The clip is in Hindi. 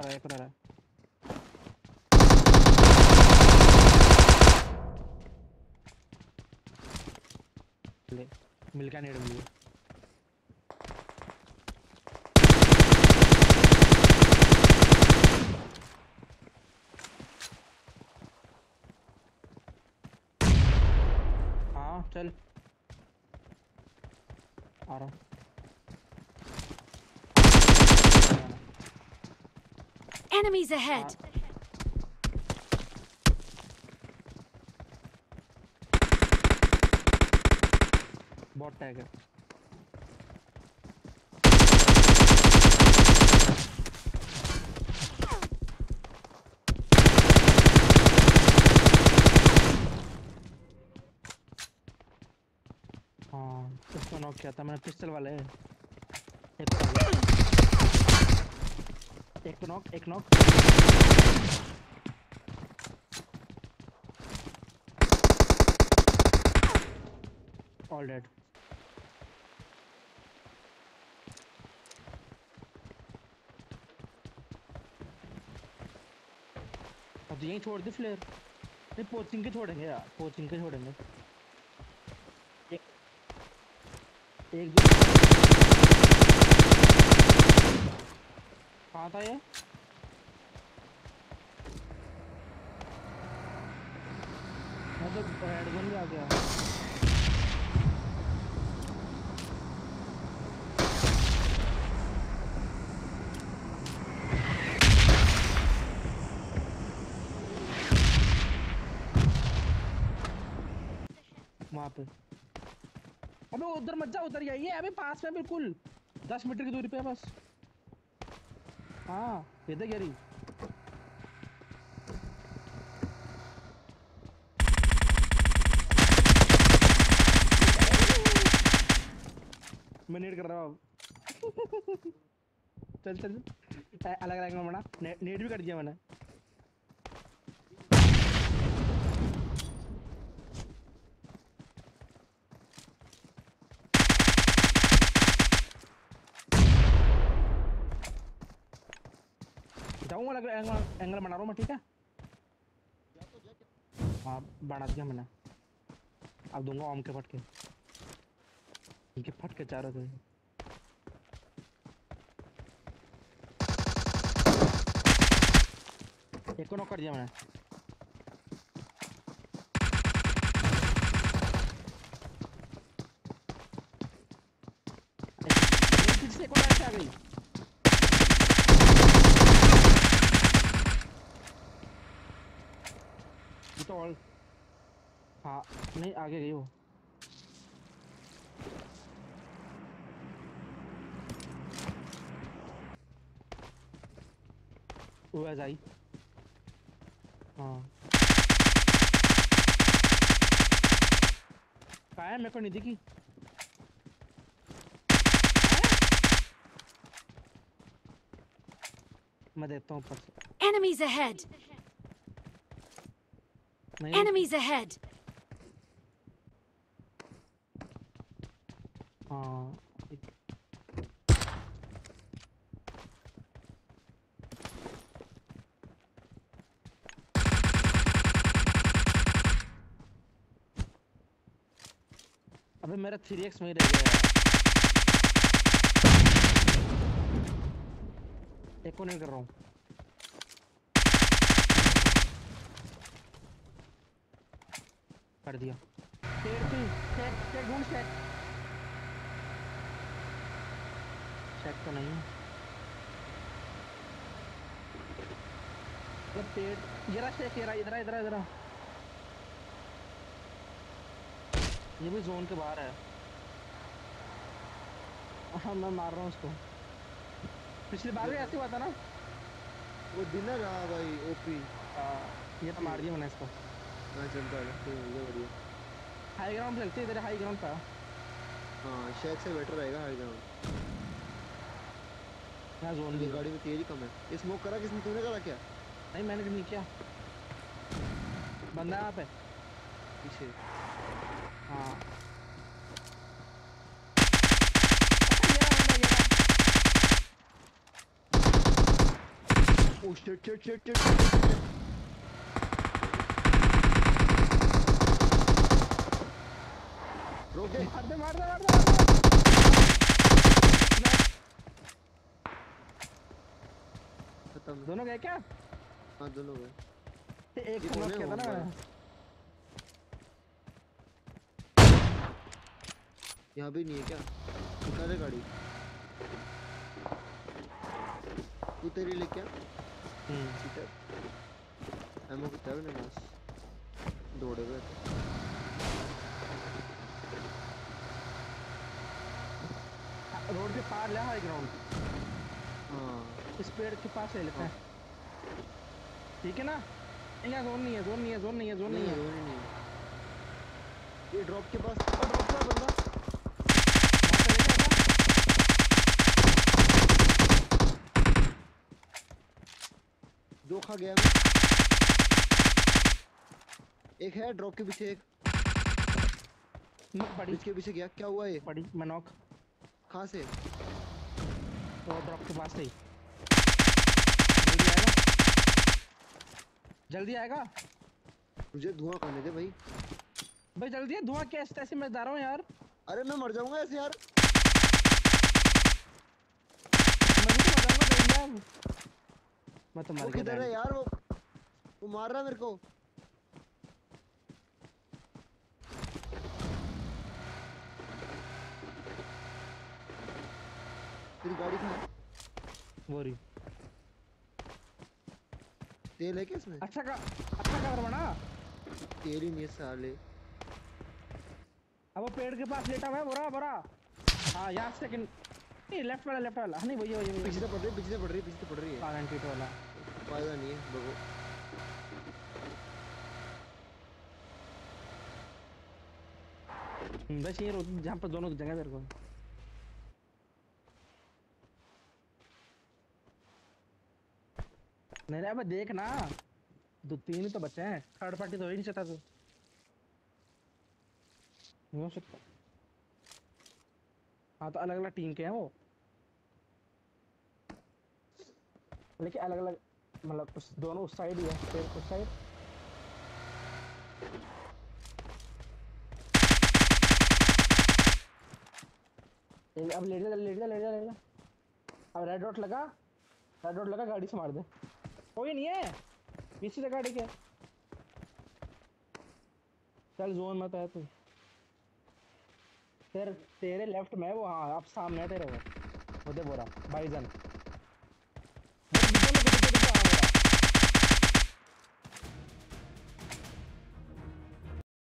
रहा है, एक और आ रहा है। मिल गया नेड मिल गया। हाँ चल आ रहा हूँ। Enemies ahead! बॉट टैग है। हाँ उसको नॉक किया था मैंने, पिस्टल वाले है। एक नॉक, एक नॉक। All dead. अब तो यहीं छोड़ दे फ्लेयर। नहीं पोचिंग के छोड़ेंगे यार, पोचिंग के छोड़ेंगे। एक एक दो कहाँ था ये? मैं तो हेडगन भी आ गया। वहाँ पे अबे उधर मत जा, उधर ही है अबे, पास में बिल्कुल 10 मीटर की दूरी पे है बस। हाँ ये देख यारी। मैं नेट कर रहा हूँ। चल चल अलग अलग में बना, नेट भी कर दिया मैंने। जाऊँ अलग एंगल एंगल बना रहा हूँ मैं, ठीक है। हाँ बना दिया मैंने। अब दूंगा ओम के फटके, इनके फटके चारों थे। एक को नॉक कर दिया मैंने। पीछे से एक और ऐसे आ गई। ये तो ऑल। हाँ नहीं आगे गई वो ऐसा आई। हाँ कहाँ है, मेरे को नहीं दिखी। मैं देखता हूँ ऊपर से। Enemies ahead! नहीं Enemies ahead! हाँ अबे मेरा 3x में ही रह गया यार। एक को नहीं कर रहा हूँ। कर दिया। पेड़ पे शेक शेक ढूंढ, शेक शेक तो नहीं है। मतलब पेड़ ये रहा शेक, ये रहा इधर इधर इधर। ये भी जोन के बाहर है। हाँ मैं मार रहा हूँ उसको। पिछली बार भी ऐसे हुआ था ना। वो डिनर रहा भाई ओपी। ये तो मार दिया मैंने इसको। हाँ चलता है तो ये बढ़िया। हाई ग्राउंड लगते है, इधर हाई ग्राउंड था। हाँ शेक से बेटर रहेगा हाई ग्राउंड। यहाँ जोन भी गाड़ी में तेज कम है। ये स्मोक करा किसने, तूने करा क्या? नहीं मैंने नहीं किया। बंदा यहाँ पे पीछे। हाँ oh shit shit shit shit. रोक दे। मार दे मार दे मार दे मार दे। खत्म। दोनों गए क्या? हाँ दोनों गए। एक ये को कौन नॉक है किया था ना होमगार्ड? मैंने। यहाँ भी नहीं है क्या? निकाल है गाड़ी। तू तेरी ले क्या? चीटर। एमओ कितना है मेरे पास? दौड़े हुए थे। रोड के पार ले हाई ग्राउंड। हाँ इस पेड़ के पास ले लेते हाँ। हैं। ठीक है ना? यहाँ जोन नहीं है, जोन नहीं है, जोन नहीं है, जोन नहीं नहीं है, है। जोन ही नहीं है। ये ड्रॉप के पास था, ड्रॉप पे है बंदा। वहाँ चले गया क्या? दो खा गया मैं। एक है ड्रॉप के पीछे, एक पड़ी ब्रिज के पीछे गया। क्या हुआ ये? पड़ी मैं नॉक। कहाँ से? तो ड्रॉप के पास से ही। जल्दी आएगा, जल्दी आएगा। मुझे धुआं करने दे भाई। भाई जल्दी है, धुआं कैसे ऐसे मैं जा रहा हूँ यार। अरे मैं मर जाऊंगा ऐसे यार। मैं भी तो मर जाऊंगा जल्दी यार। मैं तो वो मर गया किधर बैंड। है यार? वो मार रहा है मेरे को। तेरी गाड़ी कहाँ है? वो रही। तेल है क्या इसमें? अच्छा कवर बना। तेल ही नहीं है साले। अब वो पेड़ के पास लेटा हुआ है, बोरा बोरा। हाँ यहाँ सेकंड। नहीं लेफ्ट वाला हाँ, नहीं वही वही पीछे वही। से पड़ रही है, पीछे से पड़ रही है, पीछे से पड़ रही है। कागन टीट वाला। फायदा नहीं है बगो। बस ये रोड जहाँ पर दोनों जगह तेरे को। नहीं रे अब देख ना, दो तीन ही तो बचे हैं, थर्ड पार्टी तो हो ही नहीं सकता तू। नहीं हो सकता। हाँ तो अलग अलग टीम के हैं वो, लेकिन अलग अलग मतलब उस दोनों उस साइड ही है, फिर उस साइड। अब लेट जा लेट जा लेट जा लेट जा। अब रेड डॉट लगा, गाड़ी से मार दे। कोई नहीं है पीछे से गाड़ी के। चल जोन मत है तू। तेरे तेरे लेफ्ट में है वो, हाँ अब सामने है तेरे वो। वो दे बोरा बाइजन।